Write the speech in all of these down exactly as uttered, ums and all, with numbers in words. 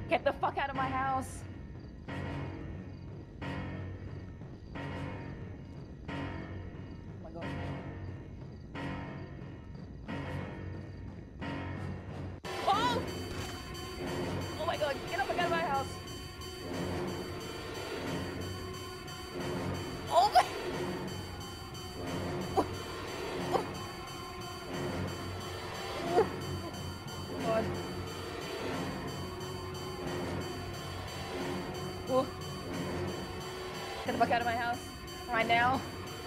Get the fuck out of my house. Oh my god. Oh! Oh my god, get the fuck out of my house. Oh my... God. Oh. Get the fuck out of my house right now.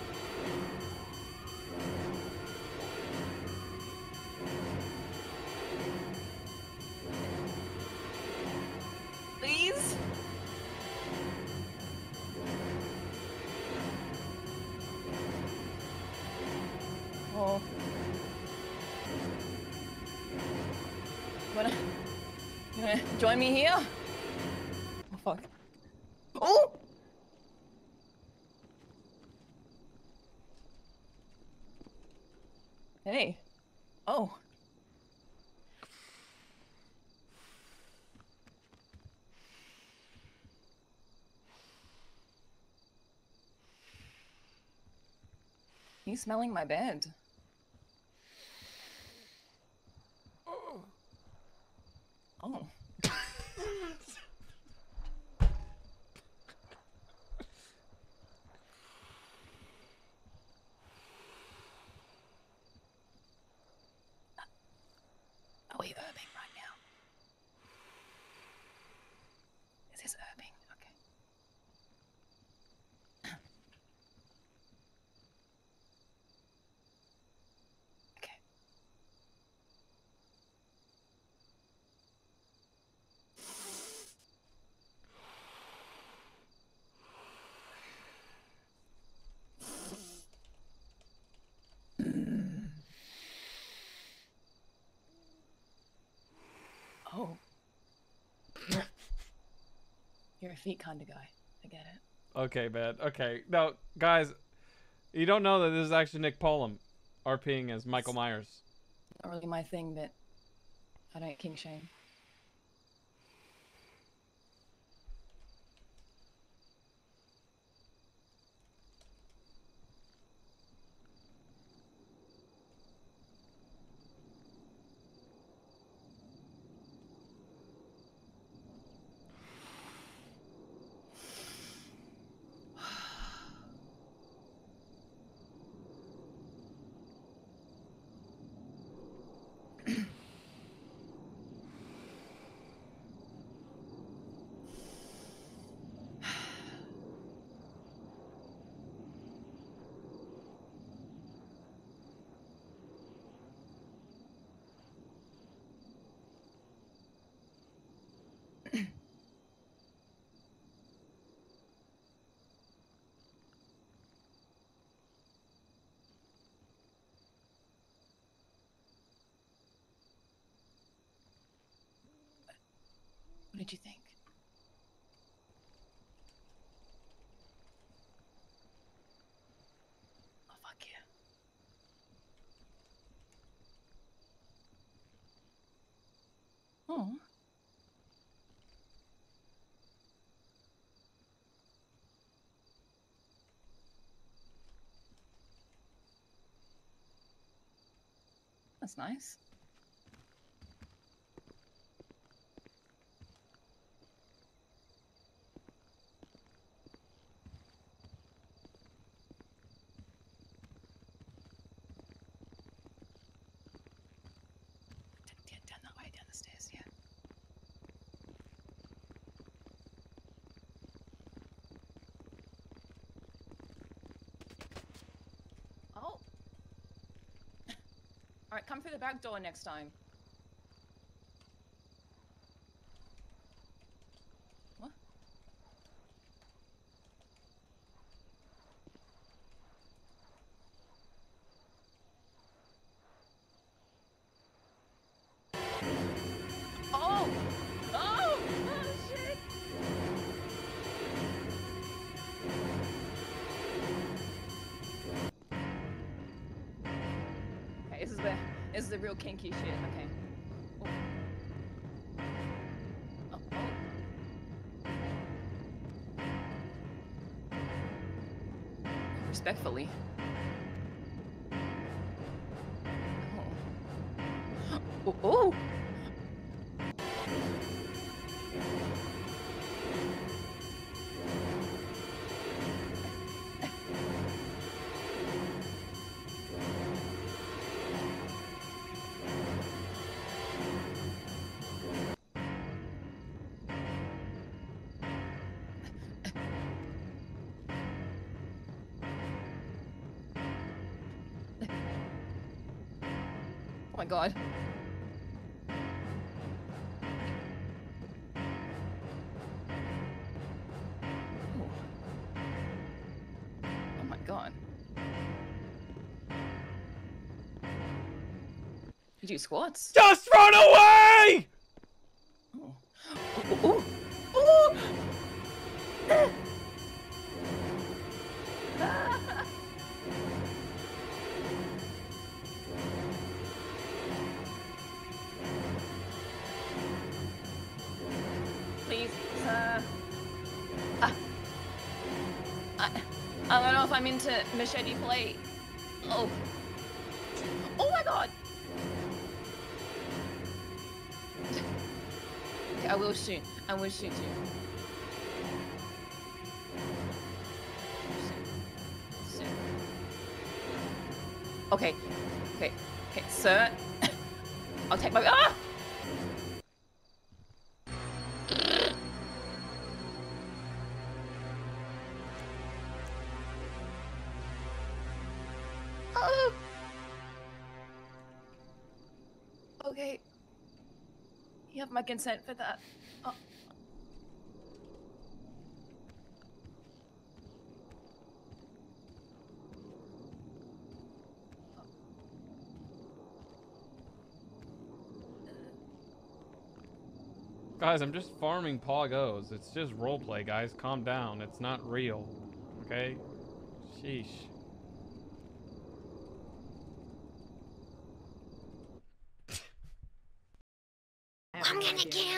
Please. Oh. You wanna, you wanna join me here? Oh fuck. Oh! Hey. Oh. He's smelling my bed. Oh. Oh. Are we herbing right now? Is this herbing? Okay. Okay. Oh. You're a feet kind of guy. I get it. Okay, man. Okay. No, guys, you don't know that this is actually Nick Polam RPing as Michael Myers. Not really my thing, but I don't king shame. What did you think? Oh, fuck yeah. Oh. That's nice. Down that way, down the stairs, yeah. Oh. Alright, come through the back door next time. What? Oh! Oh! Oh, shit! Okay, this is the, this is the real kinky shit, okay. Oh. Oh, oh. Respectfully. Oh. Oh, oh. Oh my god. Oh. Oh my god. You do squats? Just run away! Oh. Oh, oh, oh. Please, sir. Ah. I, I don't know if I'm into machete play. Oh. Oh my god. Okay, I will shoot. I will shoot you. Shoot. Shoot. Okay. Okay. Okay, sir. I'll take my. Ah! Oh. Okay. You have my consent for that. Oh. Guys, I'm just farming poggos. It's just roleplay, guys. Calm down. It's not real. Okay? Sheesh. I'm gonna get